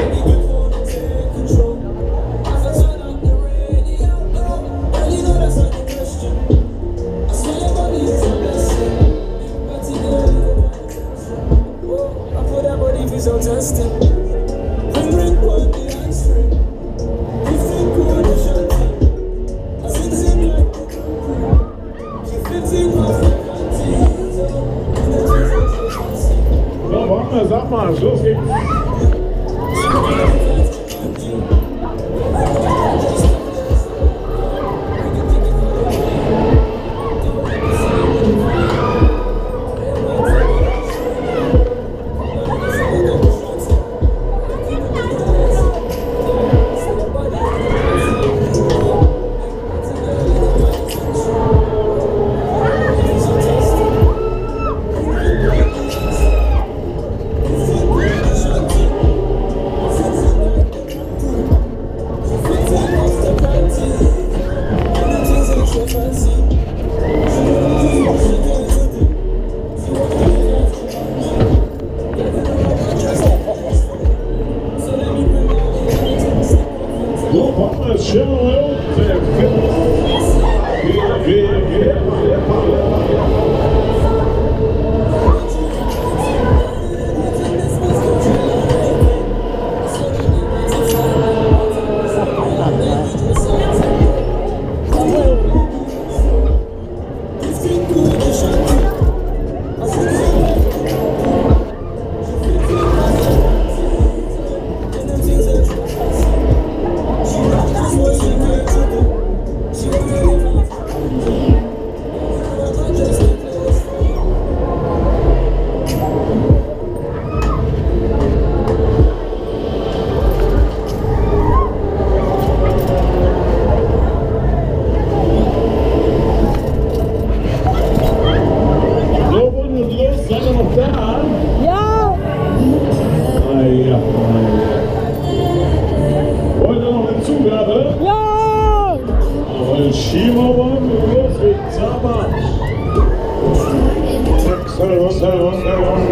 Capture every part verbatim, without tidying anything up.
So testing. Bring ring on the ice ring. Fifteen cool the shanty. I sing sing like the country. She fifteen off the country. So, Wagner, sag mal, los geht's. So, Wagner, Chevrolet, der Finn. Geht, geht, geht. Seid ihr noch da? Ja! Ah, ja. Wollt ihr noch eine Zugabe? Ja! Aber Skimauer, los geht's, aber. Servus, servus, servus,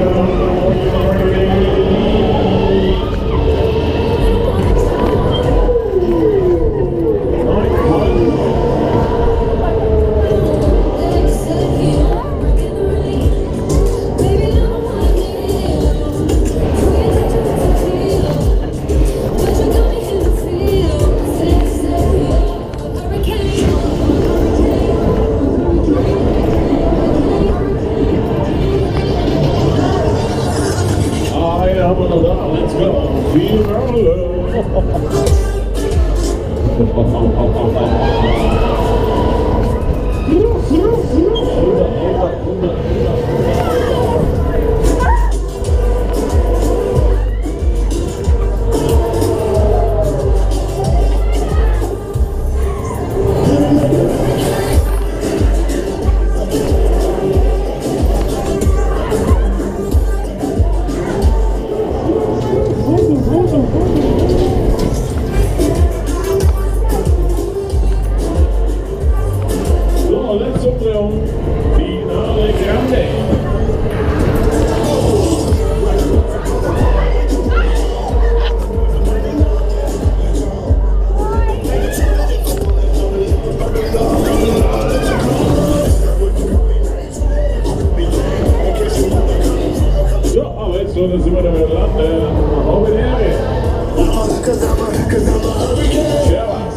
haben wir noch da. Let's go. Viva Finale Grande. So, aber jetzt so, dann sind wir da wieder landen. Auf in Ehre. Ja, was?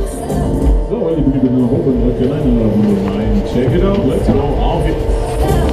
Check it out, let's go. Auf